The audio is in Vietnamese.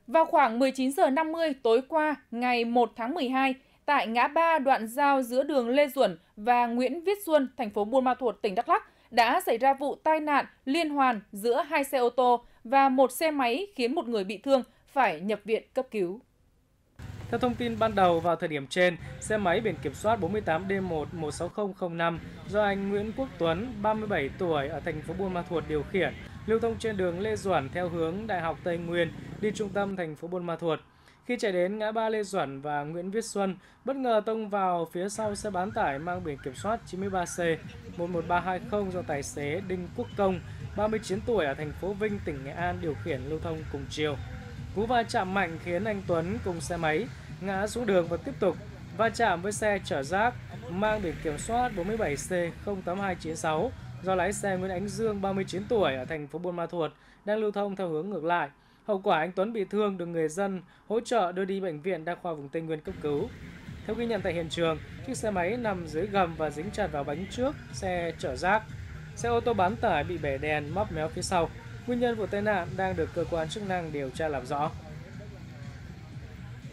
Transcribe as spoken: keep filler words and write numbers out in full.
Vào khoảng mười chín giờ năm mươi tối qua, ngày một tháng mười hai, tại ngã ba đoạn giao giữa đường Lê Duẩn và Nguyễn Viết Xuân, thành phố Buôn Ma Thuột, tỉnh Đắk Lắk, đã xảy ra vụ tai nạn liên hoàn giữa hai xe ô tô và một xe máy khiến một người bị thương phải nhập viện cấp cứu. Theo thông tin ban đầu, vào thời điểm trên, xe máy biển kiểm soát bốn tám D một một sáu không không năm do anh Nguyễn Quốc Tuấn, ba mươi bảy tuổi, ở thành phố Buôn Ma Thuột điều khiển, lưu thông trên đường Lê Duẩn theo hướng Đại học Tây Nguyên đi trung tâm thành phố Buôn Ma Thuột. Khi chạy đến ngã ba Lê Duẩn và Nguyễn Viết Xuân, bất ngờ tông vào phía sau xe bán tải mang biển kiểm soát chín mươi ba C một một ba hai không do tài xế Đinh Quốc Công, ba mươi chín tuổi, ở thành phố Vinh, tỉnh Nghệ An điều khiển lưu thông cùng chiều. Cú va chạm mạnh khiến anh Tuấn cùng xe máy ngã xuống đường và tiếp tục va chạm với xe chở rác mang biển kiểm soát bốn bảy C không tám hai chín sáu do lái xe Nguyễn Ánh Dương, ba mươi chín tuổi, ở thành phố Buôn Ma Thuột đang lưu thông theo hướng ngược lại. Hậu quả anh Tuấn bị thương, được người dân hỗ trợ đưa đi bệnh viện Đa khoa vùng Tây Nguyên cấp cứu. Theo ghi nhận tại hiện trường, chiếc xe máy nằm dưới gầm và dính chặt vào bánh trước xe chở rác. Xe ô tô bán tải bị bể đèn, móc méo phía sau. Nguyên nhân vụ tai nạn đang được cơ quan chức năng điều tra làm rõ.